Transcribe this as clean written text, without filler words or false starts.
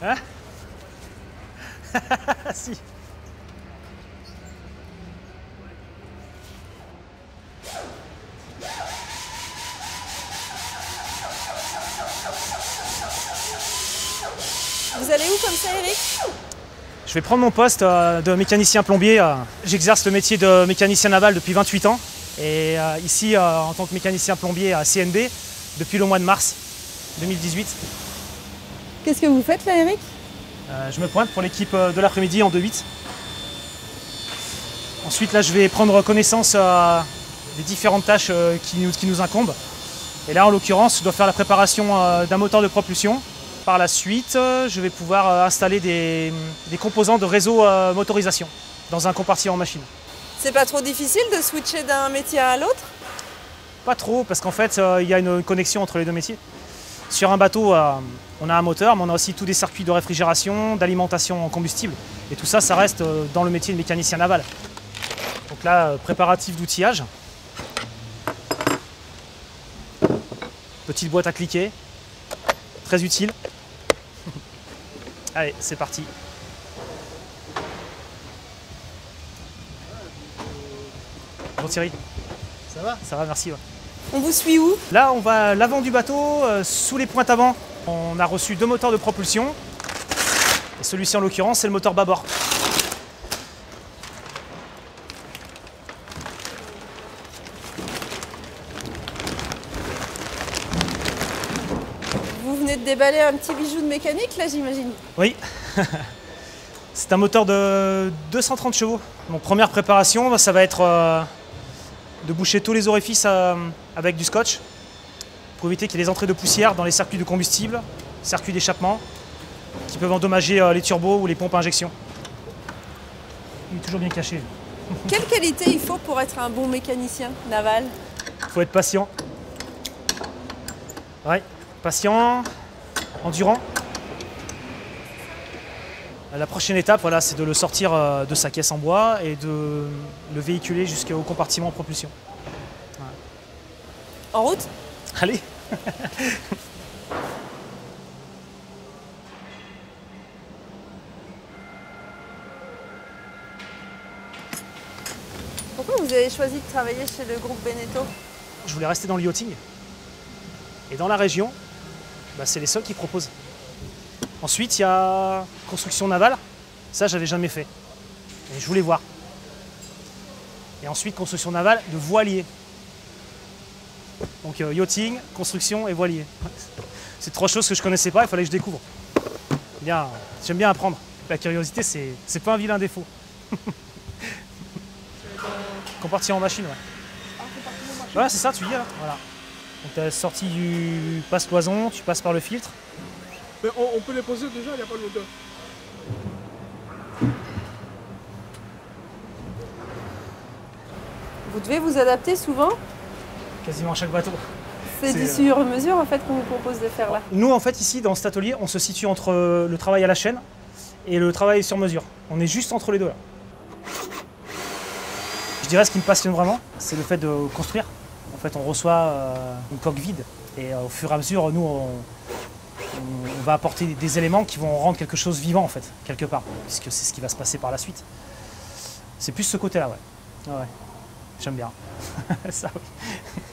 Hein? Si. Vous allez où comme ça, Eric? Je vais prendre mon poste de mécanicien plombier. J'exerce le métier de mécanicien naval depuis 28 ans. Et ici, en tant que mécanicien plombier à CNB, depuis le mois de mars 2018. Qu'est-ce que vous faites là, Eric? Je me pointe pour l'équipe de l'après-midi en 2-8. Ensuite, là, je vais prendre connaissance des différentes tâches qui nous incombent. Et là, en l'occurrence, je dois faire la préparation d'un moteur de propulsion. Par la suite, je vais pouvoir installer des composants de réseau motorisation dans un compartiment machine. C'est pas trop difficile de switcher d'un métier à l'autre? Pas trop, parce qu'en fait, il y a une connexion entre les deux métiers. Sur un bateau, on a un moteur, mais on a aussi tous des circuits de réfrigération, d'alimentation en combustible. Et tout ça, ça reste dans le métier de mécanicien naval. Donc là, préparatif d'outillage. Petite boîte à cliquer. Très utile. Allez, c'est parti. Bonjour Thierry. Ça va? Ça va, merci. Ouais. On vous suit où? Là, on va à l'avant du bateau, sous les pointes avant. On a reçu 2 moteurs de propulsion. Et celui-ci, en l'occurrence, c'est le moteur bâbord. Vous venez de déballer un petit bijou de mécanique là, j'imagine? Oui. C'est un moteur de 230 chevaux. Donc première préparation, ça va être de boucher tous les orifices avec du scotch pour éviter qu'il y ait des entrées de poussière dans les circuits de combustible, circuits d'échappement, qui peuvent endommager les turbos ou les pompes à injection. Il est toujours bien caché. Quelle qualité il faut pour être un bon mécanicien naval? Il faut être patient. Ouais, patient, endurant. La prochaine étape, voilà, c'est de le sortir de sa caisse en bois et de le véhiculer jusqu'au compartiment propulsion. Voilà. En route? Allez. Pourquoi vous avez choisi de travailler chez le groupe Beneteau? Je voulais rester dans le yachting. Et dans la région, c'est les seuls qui proposent. Ensuite, il y a construction navale. Ça, j'avais jamais fait. Et je voulais voir. Et ensuite, construction navale de voilier. Donc yachting, construction et voilier. C'est 3 choses que je connaissais pas, il fallait que je découvre. Bien, j'aime bien apprendre. La curiosité, c'est pas un vilain défaut. Compartiment en machine, ouais. Ouais, c'est ça, tu y es là. Voilà. Donc tu es sorti du passe-cloison, tu passes par le filtre. Mais on peut les poser déjà, il n'y a pas de moteur. Vous devez vous adapter souvent? Quasiment à chaque bateau. C'est du sur-mesure en fait qu'on vous propose de faire là. Nous, en fait, ici, dans cet atelier, on se situe entre le travail à la chaîne et le travail sur mesure. On est juste entre les deux là. Je dirais ce qui me passionne vraiment, c'est le fait de construire. En fait, on reçoit une coque vide et au fur et à mesure, nous, on va apporter des éléments qui vont rendre quelque chose vivant en fait, quelque part, puisque c'est ce qui va se passer par la suite. C'est plus ce côté-là, ouais. Ouais. J'aime bien. Ça, oui.